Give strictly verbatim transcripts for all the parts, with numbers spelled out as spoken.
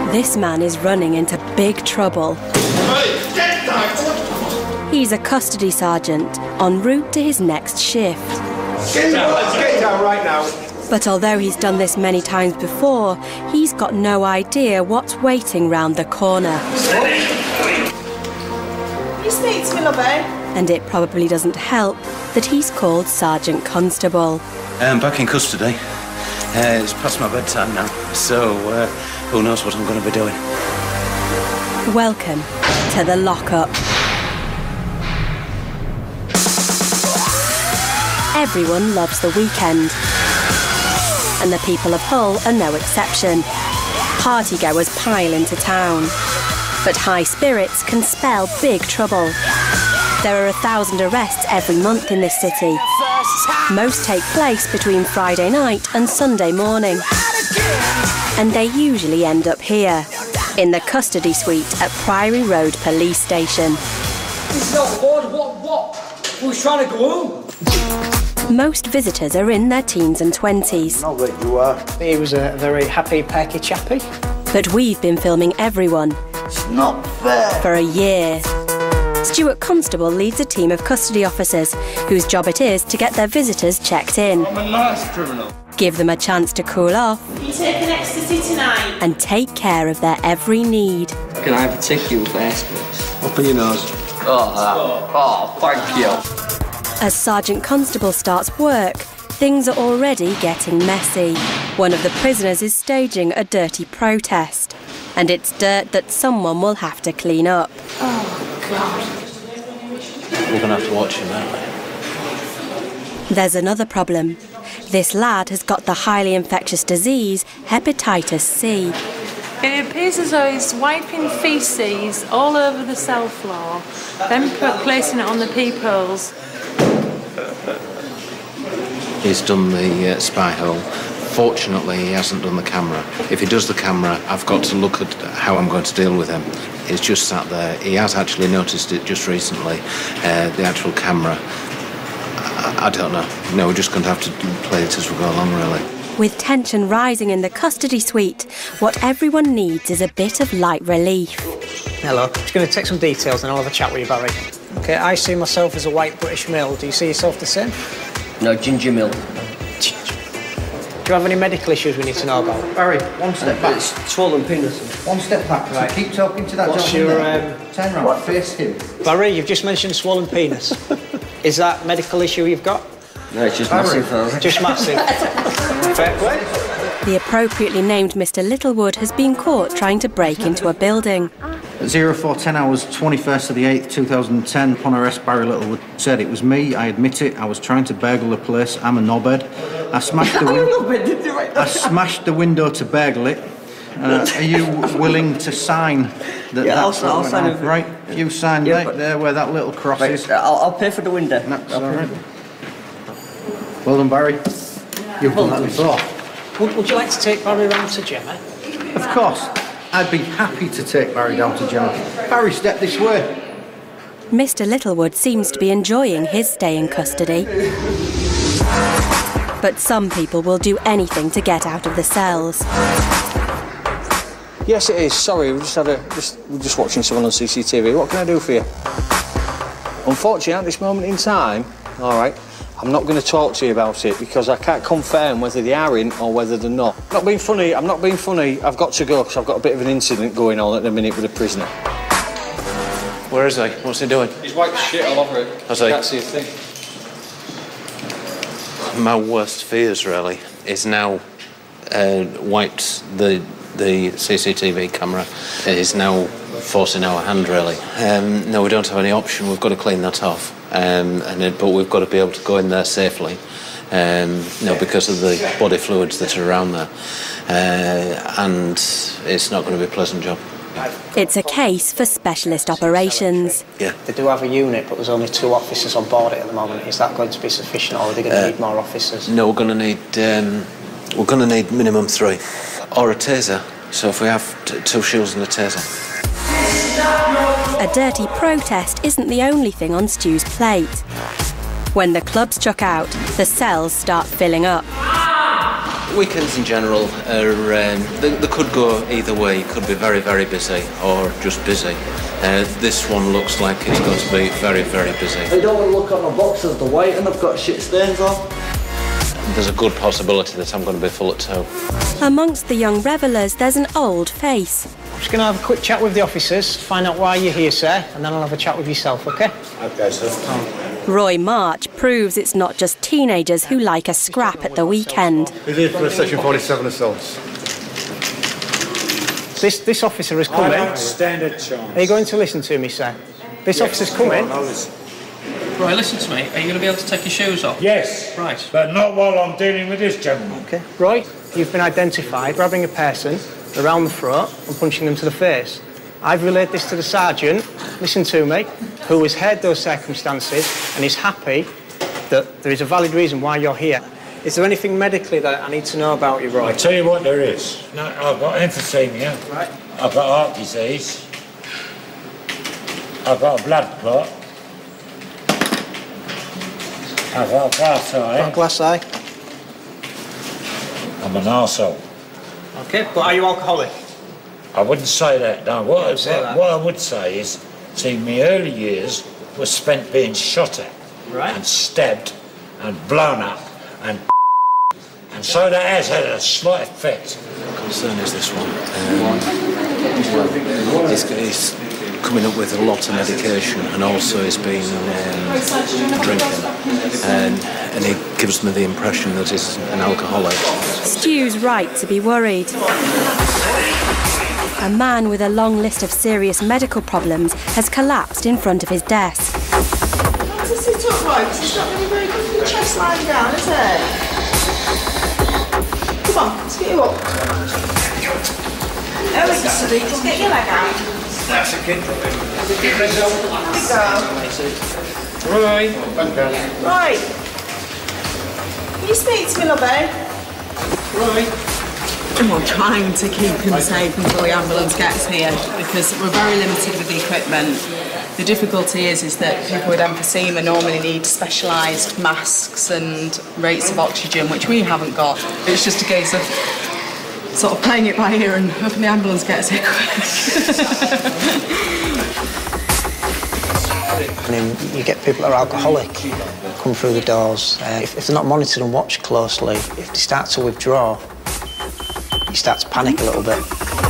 This man is running into big trouble. Hey, get down! He's a custody sergeant en route to his next shift. Get down, let's get down right now. But although he's done this many times before, he's got no idea what's waiting round the corner. You speak to me, lovey. And it probably doesn't help that he's called Sergeant Constable. I'm back in custody. Uh, it's past my bedtime now, so uh, who knows what I'm going to be doing. Welcome to the lockup. Everyone loves the weekend, and the people of Hull are no exception. Partygoers pile into town, but high spirits can spell big trouble. There are a thousand arrests every month in this city. Most take place between Friday night and Sunday morning. And they usually end up here, in the custody suite at Priory Road Police Station. This is not Lord, what, what? Who's trying to go home? Most visitors are in their teens and twenties. Not that you are. He was a very happy, perky chappy. But we've been filming everyone. It's not fair. For a year. Stuart Constable leads a team of custody officers whose job it is to get their visitors checked in. I'm a nice criminal. Give them a chance to cool off. You taking ecstasy tonight? And take care of their every need. Can I have a ticket first, please? Open your nose. Oh, that. Oh, thank you. As Sergeant Constable starts work, things are already getting messy. One of the prisoners is staging a dirty protest. And it's dirt that someone will have to clean up. Oh, God. We're going to have to watch him, aren't we? There's another problem. This lad has got the highly infectious disease, hepatitis C. It appears as though he's wiping faeces all over the cell floor, then put, placing it on the peepholes. He's done the uh, spy hole. Fortunately, he hasn't done the camera. If he does the camera, I've got to look at how I'm going to deal with him. He's just sat there. He has actually noticed it just recently, uh, the actual camera. I, I don't know. No, we're just going to have to play it as we go along, really. With tension rising in the custody suite, what everyone needs is a bit of light relief. Hello. Just going to take some details and I'll have a chat with you, Barry. OK, I see myself as a white British male. Do you see yourself the same? No, ginger milk. Do you have any medical issues we need to know about? Barry, one step back. It's swollen penis. One step back. Right. So keep talking to that What's gentleman your, there. um, Turn round, face him. Barry, you've just mentioned swollen penis. Is that medical issue you've got? No, it's just Barry. massive, though. Just massive. Fair play. The appropriately named Mister Littlewood has been caught trying to break into a building. At zero four ten hours, twenty-first of the eighth, two thousand ten, upon arrest, Barry Littlewood said, "It was me, I admit it, I was trying to burgle the place, I'm a knobhead. I smashed the window. I smashed the window to burgle it. Uh, are you willing to sign that Yeah, that's I'll, I'll what sign went it. on?" Right, you sign Yeah, right but- there where that little cross Right, is. I'll, I'll pay for the window. That's all right. Well done, Barry. You've done that before. Would, would you like to take Barry round to Gemma? Of course. I'd be happy to take Barry down to Gemma. Barry, step this way. Mister Littlewood seems to be enjoying his stay in custody. But some people will do anything to get out of the cells. Yes, it is. Sorry, we just had a just we're just watching someone on C C T V. What can I do for you? Unfortunately, at this moment in time, all right, I'm not going to talk to you about it because I can't confirm whether they are in or whether they're not. Not being funny. I'm not being funny. I've got to go because I've got a bit of an incident going on at the minute with a prisoner. Where is he? What's he doing? He's wiped shit all over it. Has he? Can't see a thing. My worst fears, really, is now uh, wiped the the C C T V camera. It is now forcing our hand, really. Um, no, we don't have any option. We've got to clean that off. Um, and it, but we've got to be able to go in there safely, um, you know, because of the body fluids that are around there. Uh, and it's not going to be a pleasant job. It's a case for specialist operations. Yeah. They do have a unit, but there's only two officers on board it at the moment. Is that going to be sufficient, or are they going to Uh, need more officers? No, we're going to need um, we're going to need minimum three, or a taser. So if we have t two shields and a taser. A dirty protest isn't the only thing on Stu's plate. When the clubs chuck out, the cells start filling up. Weekends in general are, um, they, they could go either way. It could be very, very busy or just busy. Uh, this one looks like it's going to be very, very busy. I don't want to look on the boxes, the white, and I've got shit stains on. There's a good possibility that I'm going to be full at toe. Amongst the young revellers, there's an old face. I'm just going to have a quick chat with the officers, find out why you're here, sir, and then I'll have a chat with yourself, OK? OK, sir. Roy March proves it's not just teenagers who like a scrap at the weekend. We're here for a Section forty-seven assaults. This, this officer is coming. I don't stand a chance. Are you going to listen to me, sir? This yes, officer's coming. Right, listen to me. Are you going to be able to take your shoes off? Yes. Right. But not while I'm dealing with this gentleman. OK. Roy, you've been identified grabbing a person around the throat and punching them to the face. I've relayed this to the sergeant, listen to me, who has heard those circumstances and is happy that there is a valid reason why you're here. Is there anything medically that I need to know about you, Roy? I'll tell you what there is. No, I've got emphysema. Right. I've got heart disease. I've got a blood clot. I've got a glass eye. Got a glass eye. I'm an arsehole. OK, but are you alcoholic? I wouldn't say that, no. What, I, say what, that. what I would say is, see, my early years was spent being shot at. Right. And stabbed and blown up and and so that has had a slight effect. The concern is this one. Um, he's, he's coming up with a lot of medication and also he's been um, drinking. And, and he gives me the impression that he's an alcoholic. Stu's right to be worried. A man with a long list of serious medical problems has collapsed in front of his desk. To sit upright, because it's not really very good for your chest lying down, is it? Come on, let's get you up. There we go, Sadiq. Just get your leg out. That's a kid. There we go. Right. Right. Can you speak to me, lovey? Right. We're trying to keep him safe until the ambulance gets here because we're very limited with the equipment. The difficulty is, is that people with emphysema normally need specialised masks and rates of oxygen, which we haven't got. It's just a case of sort of playing it by ear and hoping the ambulance gets here quick. I mean, you get people that are alcoholic come through the doors. Uh, if, if they're not monitored and watched closely, if they start to withdraw, you start to panic a little bit.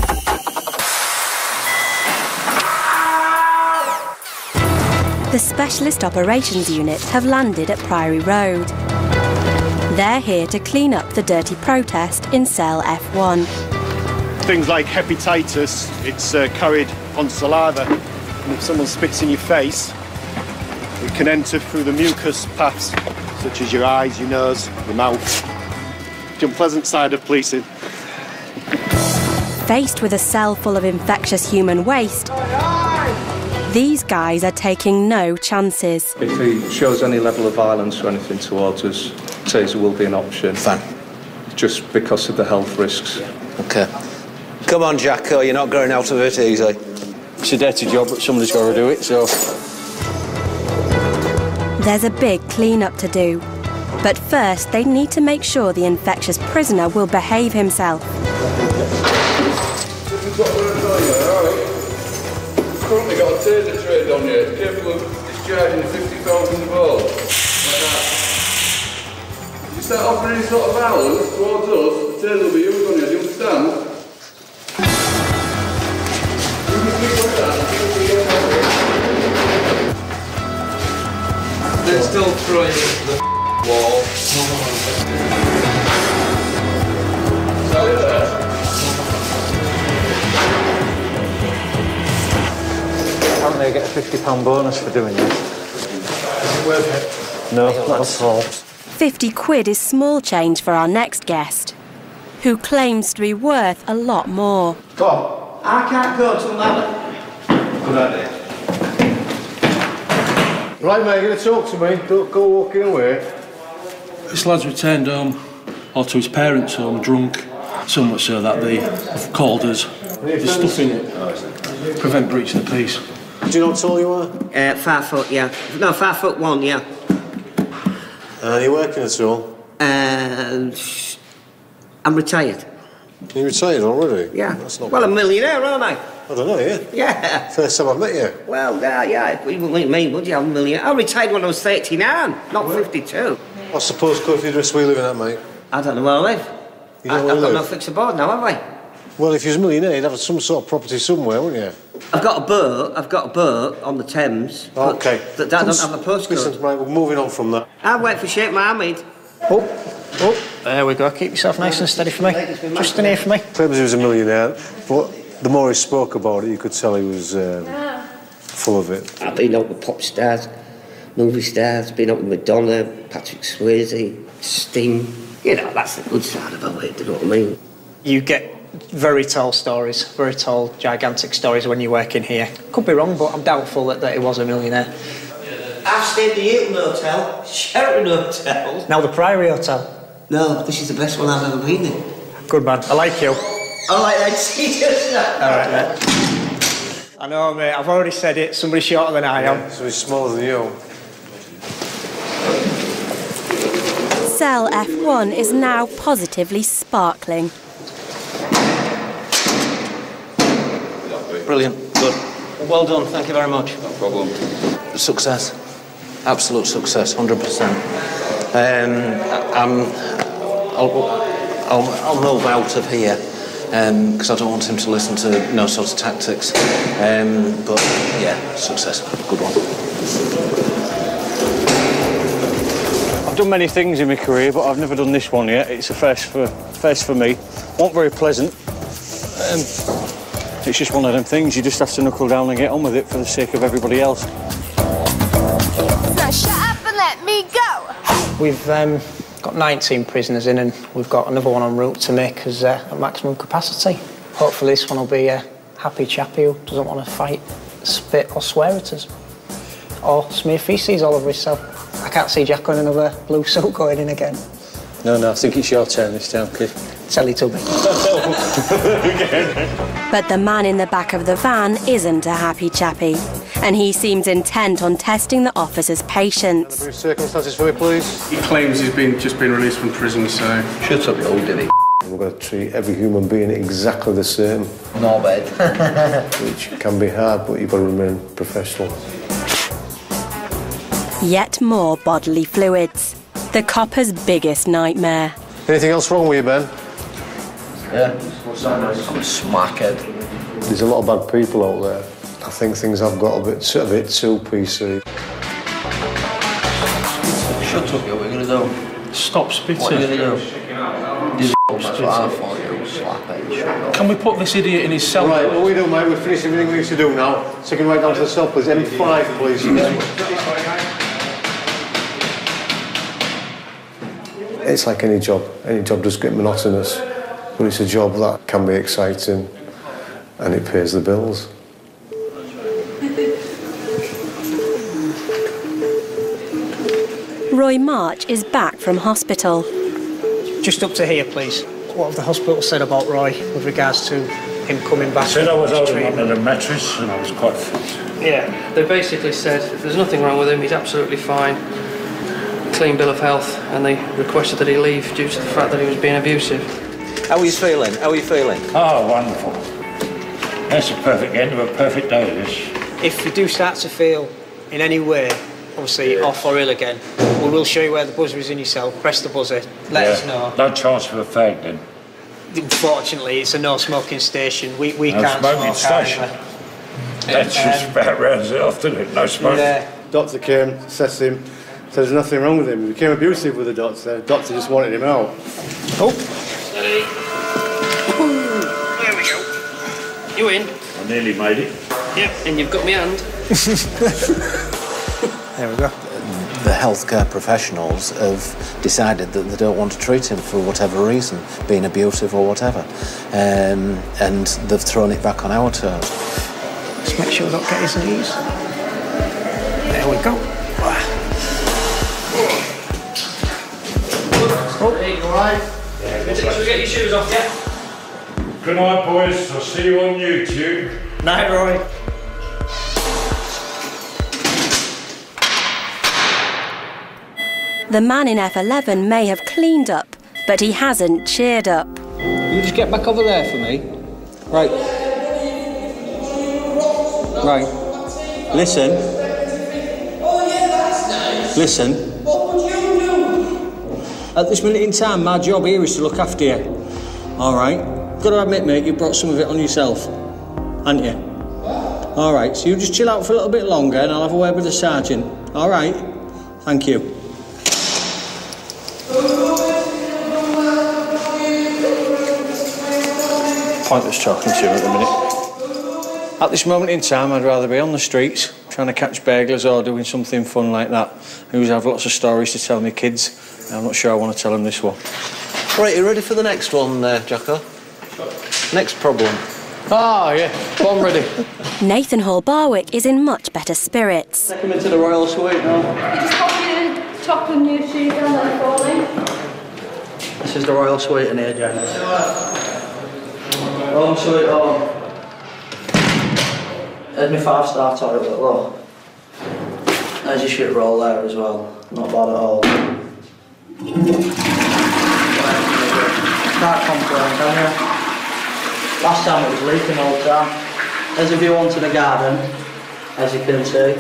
The Specialist Operations Unit have landed at Priory Road. They're here to clean up the dirty protest in cell F one. Things like hepatitis, it's uh, carried on saliva, and if someone spits in your face, it can enter through the mucous paths, such as your eyes, your nose, your mouth. The unpleasant side of policing. Faced with a cell full of infectious human waste, these guys are taking no chances. If he shows any level of violence or anything towards us, taser will be an option. Fine. Just because of the health risks. OK. Come on, Jacko, you're not going out of it easy. It's a dirty job, but somebody's got to do it, so... There's a big clean-up to do. But first, they need to make sure the infectious prisoner will behave himself. Currently got a taser trade on here. Capable of discharging fifty thousand balls. Like that. If you start offering any sort of violence towards us, the taser will be used on you. Do you understand? They're still throwing into the wall. Apparently I get a fifty pound bonus for doing this. Is it worth it? No, not at all. fifty quid is small change for our next guest, who claims to be worth a lot more. Come on. I can't go till eleven. Good idea. Right, mate, you're going to talk to me. Don't go walking away. This lad's returned home, or to his parents' home, drunk. So much so that they have called us. There's stuff in it. Prevent breach of the peace. Do you know what tall you are? Uh, five foot, yeah. No, five foot one, yeah. Uh, are you working at all? Uh, I'm retired. You retired already? Yeah. That's not Well, bad. a millionaire, aren't I? I don't know, yeah. Yeah. First time I've met you. Well, yeah, yeah. You wouldn't mean, would you? I'm a millionaire. I retired when I was thirty-nine, not fifty-two. I suppose, Cliff, you'd risk we living at, mate. I don't know where I live. You I, don't I've know got where no live? fixed aboard now, have I? Well, if you was a millionaire, you'd have some sort of property somewhere, wouldn't you? I've got a boat. I've got a boat on the Thames. but Okay. That, that don't have a postcode. Listen, right, we're moving on from that. I'll wait for Sheikh Mohammed. Oh, oh, there we go. Keep yourself nice and steady for me. Just in here for me. Claims he was a millionaire, but the more he spoke about it, you could tell he was um, full of it. I've been out with pop stars, movie stars, been out with Madonna, Patrick Swayze, Sting. You know, that's the good side about it, do you know what I mean? You get very tall stories, very tall, gigantic stories when you work in here. Could be wrong, but I'm doubtful that, that he was a millionaire. I've stayed at the Hilton Hotel, Sheraton Hotel. Now the Priory Hotel. No, this is the best one I've ever been in. Good man. I like you. I like that. See, just that. All right, mate. I know, mate. I've already said it. Somebody shorter than I am. So he's smaller than you. Cell F one is now positively sparkling. Brilliant. Good. Well done. Thank you very much. No problem. Success. Absolute success. one hundred percent. Um, I'm, I'll, I'll, I'll move out of here because um, I don't want him to listen to no sort of tactics. Um, but yeah, success. Good one. I've done many things in my career, but I've never done this one yet. It's a first for first for me. Not very pleasant. Um, it's just one of them things. You just have to knuckle down and get on with it for the sake of everybody else. Now shut up and let me go. We've um, got nineteen prisoners in, and we've got another one en route to make us uh, at maximum capacity. Hopefully, this one will be a happy chappy who doesn't want to fight, spit, or swear at us, or smear faeces all over himself. I can't see Jack on another blue suit going in again. No, no, I think it's your turn this time, kid. Teletubby. But the man in the back of the van isn't a happy chappy, and he seems intent on testing the officer's patience. Brief circumstances for me, please. He claims he's been just been released from prison, so... Shut up, you old dilly. We're going to treat every human being exactly the same. No bad. Which can be hard, but you've got to remain professional. Yet more bodily fluids. The copper's biggest nightmare. Anything else wrong with you, Ben? Yeah, I'm a smackhead. There's a lot of bad people out there. I think things have got a bit, a bit too P C. Shut up, yo, what are you going to do? Stop spitting. What are you going to do? Do that's what I thought, you slaphead, shut up. Can we put this idiot in his cell? Right, what we do, mate, we've finished everything we need to do now. So you can write down to the cell, please. M five, please. It's like any job. Any job does get monotonous, but it's a job that can be exciting and it pays the bills. Roy March is back from hospital. Just up to here, please. What have the hospital said about Roy with regards to him coming back? I said I was holding under the mattress and I was quite fit. Yeah, they basically said there's nothing wrong with him, he's absolutely fine. Clean bill of health, and they requested that he leave due to the fact that he was being abusive. How are you feeling? How are you feeling? Oh, wonderful. That's a perfect end of a perfect day, this. If you do start to feel in any way, obviously off or ill again, we will show you where the buzzer is in your cell. Press the buzzer, let yeah. us know. No chance for a fag then? Unfortunately, it's a no smoking station. We, we no can't smoking smoke station. either. That's um, just about rounds it off, doesn't it? No smoking. Yeah. Doctor came, assessed him, said there's nothing wrong with him. He became abusive with the doctor. The doctor just wanted him out. Oh. Steady. There we go. You in? I nearly made it. Yep, and you've got me hand. There we go. The healthcare professionals have decided that they don't want to treat him for whatever reason, being abusive or whatever, um, and they've thrown it back on our toes. Just make sure we don't get his knees. There we go. Oh, hey, all right? Yeah, good. Should we get your shoes off, yeah? Good night, boys. I'll see you on YouTube. Night, Roy. The man in F eleven may have cleaned up, but he hasn't cheered up. You just get back over there for me. Right. Right. Listen. Listen. At this minute in time, my job here is to look after you. All right? Got to admit, mate, you brought some of it on yourself, haven't you? All right, so you just chill out for a little bit longer and I'll have a word with the sergeant. All right? Thank you. Pointless talking to you at the minute. At this moment in time, I'd rather be on the streets trying to catch burglars or doing something fun like that. I usually have lots of stories to tell my kids. I'm not sure I want to tell them this one. Right, you ready for the next one, uh, Jocko? Next problem. Ah, yeah. Well, I'm ready. Nathan Hall Barwick is in much better spirits. Take him into the Royal Suite now. You just pop your top and new shoes down there for me. This is the Royal Suite in here, James. Home sweet home. There's my five-star toilet, look. There's your shit roll there as well. Not bad at all. Can't complain, can you? Last time it was leaking all the time. There's a view onto the garden, as you can see.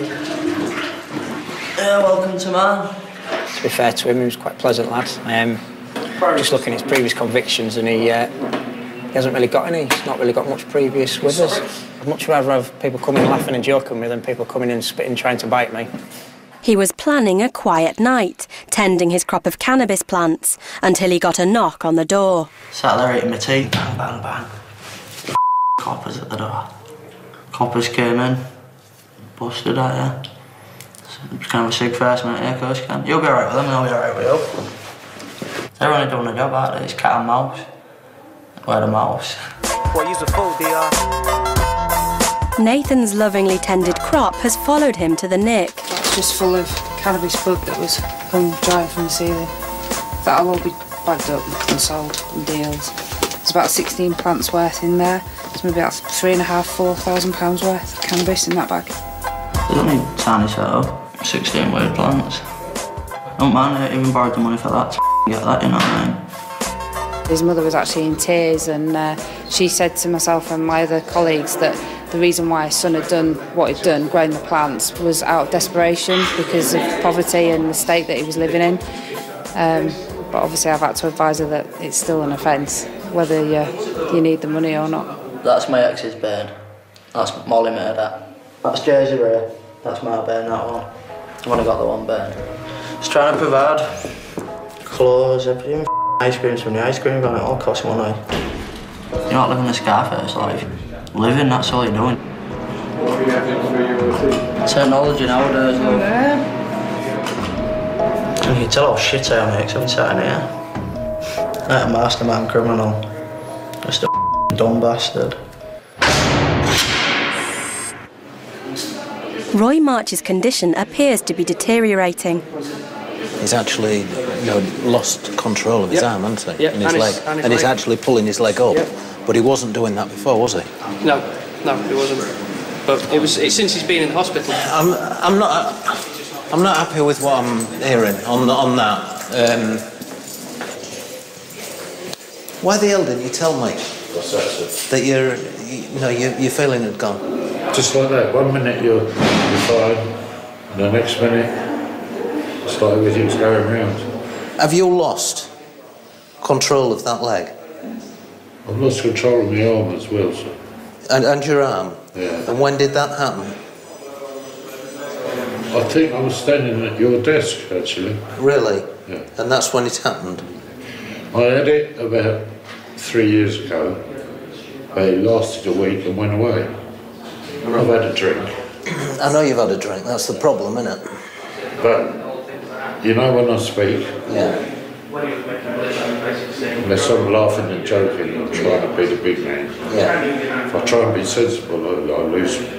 Yeah, welcome to man. To be fair to him, he was quite a pleasant lad. Um, just looking at his previous convictions, and he, uh, he hasn't really got any. He's not really got much previous with us. I'd much rather have people coming laughing and joking with than people coming in spitting trying to bite me. He was planning a quiet night, tending his crop of cannabis plants, until he got a knock on the door. Sat there eating my tea, bang, bang, bang. Coppers at the door. Coppers came in, busted at you. It's kind of a sick first, mate. Yeah, of course you can. You'll be alright with them, and I'll be alright with you. They're only doing a job, aren't they? It's cat and mouse. Where the mouse? What, use a fool, D R? Nathan's lovingly tended crop has followed him to the nick. It's just full of cannabis bud that was hung dry from the ceiling. That'll all be bagged up and sold in deals. There's about sixteen plants worth in there. There's maybe about three and a half, four thousand pounds worth of cannabis in that bag. They don't need tiny setup. sixteen weird plants. Don't mind it, even borrowed the money for that to get that, you know what I mean? His mother was actually in tears, and uh, she said to myself and my other colleagues that the reason why his son had done what he'd done, growing the plants, was out of desperation because of poverty and the state that he was living in. Um, but obviously I've had to advise her that it's still an offence, whether you, you need the money or not. That's my ex's bairn. That's Molly made that. That's Jersey Ray. That's my bairn, that one. I've only got the one bairn. Just trying to provide clothes, everything. Ice creams from the ice cream van, it all costs money. You're not living the Scarface life. Living, that's all you're doing. Technology nowadays, love. Yeah. You can tell how shit I am, mate, 'cause I've been sat in here. Like a mastermind criminal. Just a dumb bastard. Roy March's condition appears to be deteriorating. He's actually, you know, lost control of his Yep. arm, hasn't he? Yep, In his and leg. his- and his and he's leg. actually pulling his leg up. Yep. But he wasn't doing that before, was he? No, no, it wasn't. But it was it, since he's been in the hospital. I'm, I'm not, I'm not happy with what I'm hearing on on that. Um, why the hell didn't you tell me What's that, sir? that you're, you know, your your feeling had gone? Just like that. One minute you're, you're fine, and the next minute it's like everything's going round. Have you lost control of that leg? I've lost control of my arm as well, sir. And, and your arm? Yeah. And when did that happen? I think I was standing at your desk, actually. Really? Yeah. And that's when it happened? I had it about three years ago, but it lasted a week and went away. I've had a drink. I know you've had a drink, that's the problem, isn't it? But, you know when I speak, Yeah. unless I'm laughing and joking, I'm trying to be the big man. Yeah. If I try and be sensible, I, I lose I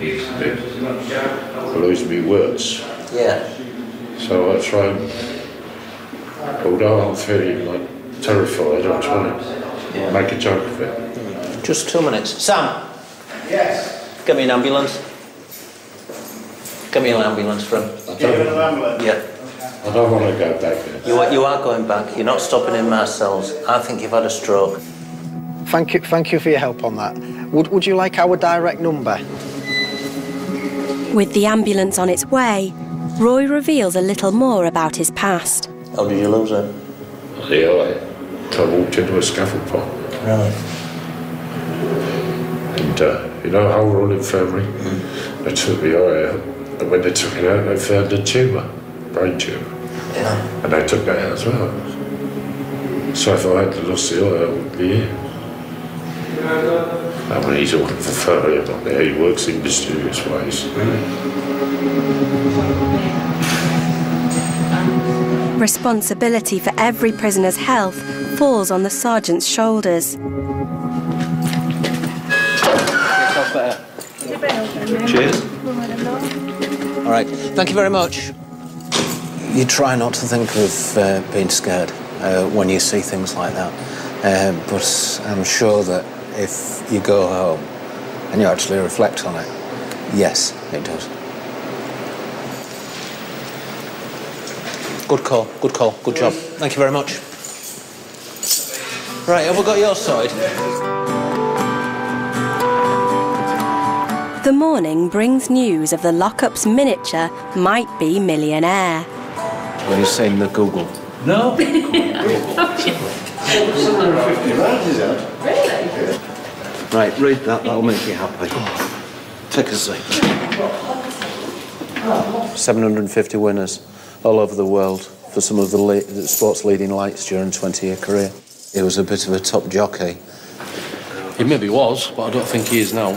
lose my words. Yeah. So I try and, although I'm feeling like terrified, I try and make a joke of it. Just two minutes. Sam! Yes. Get me an ambulance. Get me an ambulance from. Give it an ambulance? Yeah. I don't want to go back there. You are, you are going back. You're not stopping in Marcel's. I think you've had a stroke. Thank you, thank you for your help on that. Would, would you like our direct number? With the ambulance on its way, Roy reveals a little more about his past. How did you lose it? Yeah, I walked into a scaffold pole. Really? And uh, you know how we're all infirmary? Mm. They took me out, and when they took it out, they found a tumour, brain tumour. Yeah. And they took that out as well. So if I had lost the eye, I wouldn't be here. I mean, he's working for Ferry, not there. He works in mysterious ways. Responsibility for every prisoner's health falls on the sergeant's shoulders. Cheers. All right, thank you very much. You try not to think of uh, being scared uh, when you see things like that. Uh, but I'm sure that if you go home and you actually reflect on it, yes, it does. Good call, good call, good job. Thank you very much. Right, have we got your side? The morning brings news of the lockup's miniature might-be millionaire. Have you seen the Google? No. Right, read that, that'll make you happy. Take a seat. seven hundred fifty winners all over the world for some of the, le the sport's leading lights during a twenty-year career. He was a bit of a top jockey. He maybe was, but I don't think he is now.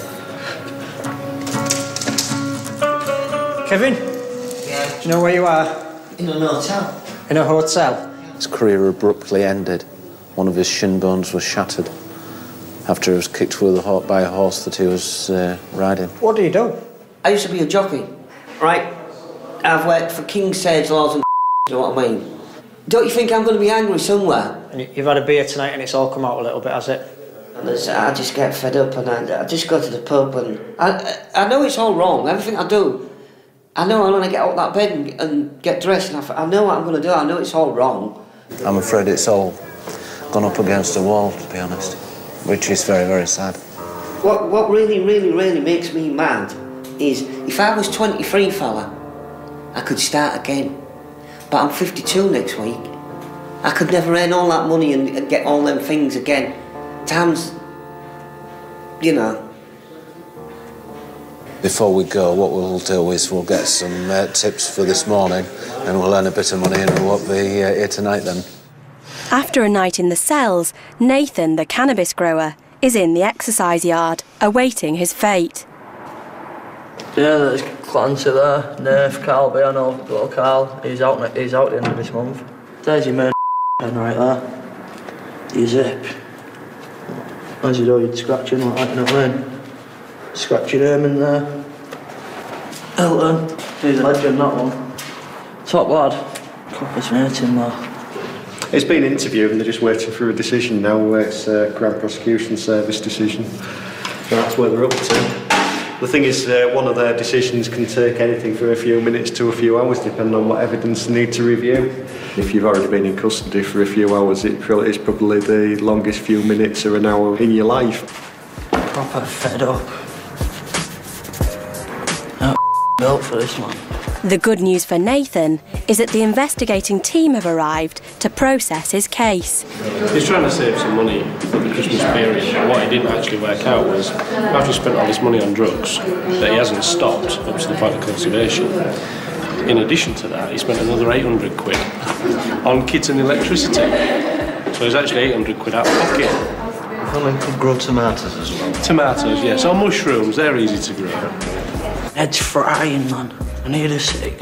Kevin? Yeah. Do you know where you are? In an hotel. In a hotel? His career abruptly ended. One of his shin bones was shattered after he was kicked with a horse by a horse that he was uh, riding. What do you do? I used to be a jockey, right? I've worked for King Sage Laws and you know what I mean? Don't you think I'm going to be angry somewhere? And you've had a beer tonight and it's all come out a little bit, has it? And I just get fed up and I, I just go to the pub and... I, I know it's all wrong, everything I do. I know I'm going to get out of that bed and, and get dressed and I, I know what I'm going to do, I know it's all wrong. I'm afraid it's all gone up against a wall, to be honest, which is very, very sad. What, what really, really, really makes me mad is if I was twenty-three, fella, I could start again. But I'm fifty-two next week. I could never earn all that money and, and get all them things again. Times, you know. Before we go, what we'll do is we'll get some uh, tips for this morning and we'll earn a bit of money and we won't be uh, here tonight then. After a night in the cells, Nathan, the cannabis grower, is in the exercise yard, awaiting his fate. Yeah, there's Clancy there, Nerf, Carl B, I know little Carl, he's out, he's out at the end of this month. There's your main pen right there. Your zip. As you do, you'd scratch in like that, you know what I mean? Scratch your name in there. Elton, he's a legend, that one. Top lad. Copper's mate in there. It's been interviewed and they're just waiting for a decision now. It's a Grand Prosecution Service decision. So that's where they're up to. The thing is, uh, one of their decisions can take anything from a few minutes to a few hours, depending on what evidence they need to review. If you've already been in custody for a few hours, it probably is probably the longest few minutes or an hour in your life. Proper fed up. I'm built for this one. The good news for Nathan is that the investigating team have arrived to process his case. He's trying to save some money for the Christmas period, but what he didn't actually work out was, after he spent all this money on drugs, that he hasn't stopped up to the point of conservation. In addition to that, he spent another eight hundred quid on kids and electricity. So he's actually eight hundred quid out of pocket. Well, he could grow tomatoes as well. Tomatoes, yes, or mushrooms, they're easy to grow. Head's frying, man. I need a cig.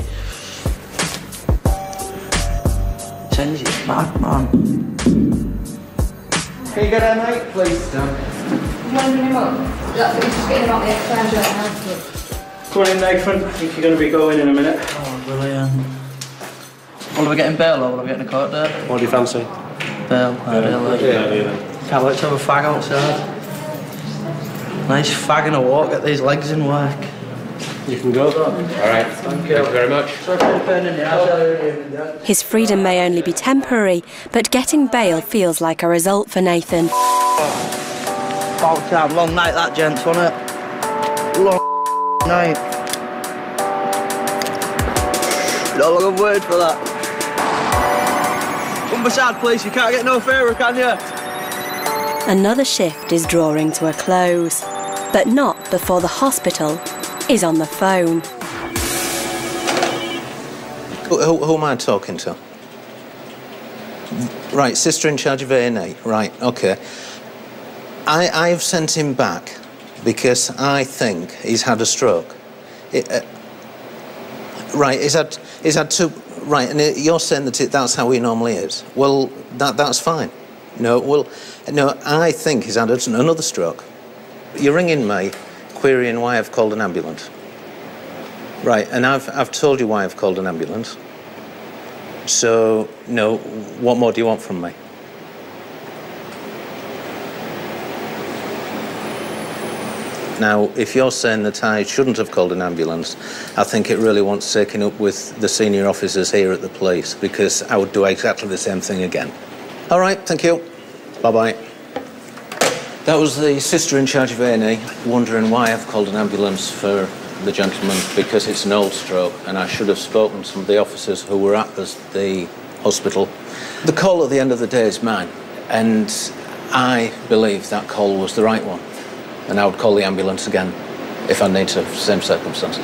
Sends you back, man. Can you get there, mate, please? No. You want to bring him up? That's just getting him out the exercise right now. Come on in, Nathan. I think you're going to be going in a minute. Oh, brilliant. What are we getting bail or what are we getting a court date? What do you fancy? Bail, ideally. Yeah, yeah. Can't wait to have a fag outside. Nice fag and a walk, get these legs in work. You can go. All right. Thank you, Thank you very much. His freedom may only be temporary, but getting bail feels like a result for Nathan. About time, long night that, gents, wasn't it? Long night. Not a good word for that. Come beside, please, you can't get no fairer, can you? Another shift is drawing to a close, but not before the hospital is on the phone. Who, who, who am I talking to? Right, sister in charge of A and E. Right, OK. I, I've sent him back because I think he's had a stroke. It, uh, right, he's had, he's had two... Right, and you're saying that it, that's how he normally is. Well, that, that's fine. No, well, no, I think he's had another stroke. You're ringing me, querying why I've called an ambulance. Right, and I've, I've told you why I've called an ambulance. So, no, what more do you want from me? Now, if you're saying that I shouldn't have called an ambulance, I think it really wants taking up with the senior officers here at the police, because I would do exactly the same thing again. All right, thank you. Bye-bye. That was the sister in charge of A and E, wondering why I've called an ambulance for the gentleman, because it's an old stroke, and I should have spoken to some of the officers who were at the, the hospital. The call at the end of the day is mine, and I believe that call was the right one. And I would call the ambulance again if I need to, same circumstances.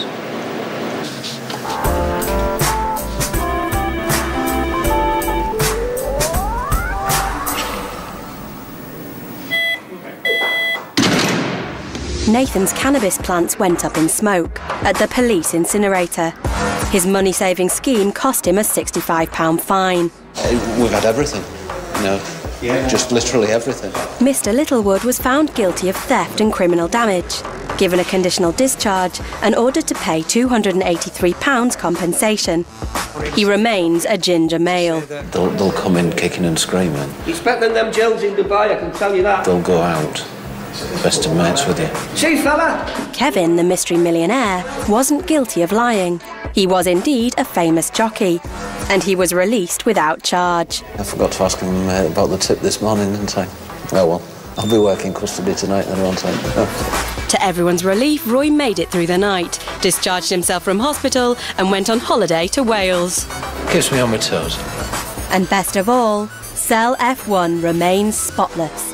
Nathan's cannabis plants went up in smoke at the police incinerator. His money-saving scheme cost him a sixty-five pound fine. Uh, we've had everything, you know. Yeah. Just literally everything. Mister Littlewood was found guilty of theft and criminal damage, given a conditional discharge and ordered to pay two hundred and eighty-three pounds compensation. He remains a ginger male. They'll, they'll come in kicking and screaming. He's better than them jails in Dubai, I can tell you that. They'll go out. Best of mates with you. See, fella? Kevin, the mystery millionaire, wasn't guilty of lying. He was indeed a famous jockey, and he was released without charge. I forgot to ask him uh, about the tip this morning, didn't I? Oh well, I'll be working custody tonight then, won't I? To everyone's relief, Roy made it through the night, discharged himself from hospital and went on holiday to Wales. Keeps me on my toes. And best of all, Cell F one remains spotless.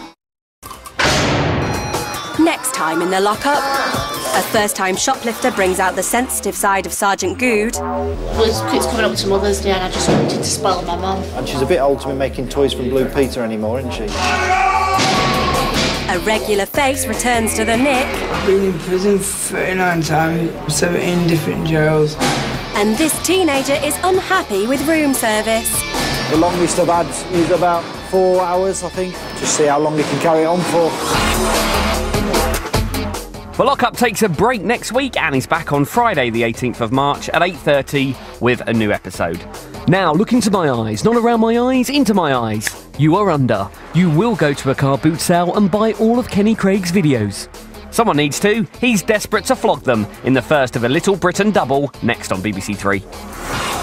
Next time in the lockup, a first-time shoplifter brings out the sensitive side of Sergeant Good. It's, it's coming up to Mother's Day and I just wanted to spoil my mum. And she's a bit old to be making toys from Blue Peter anymore, isn't she? A regular face returns to the Nick. I've been in prison thirty-nine times, seventeen different jails. And this teenager is unhappy with room service. The longest I've had is about four hours, I think. Just see how long he can carry it on for. The Lockup takes a break next week and is back on Friday the eighteenth of March at eight thirty with a new episode. Now, look into my eyes, not around my eyes, into my eyes. You are under. You will go to a car boot sale and buy all of Kenny Craig's videos. Someone needs to. He's desperate to flog them in the first of a Little Britain double next on B B C Three.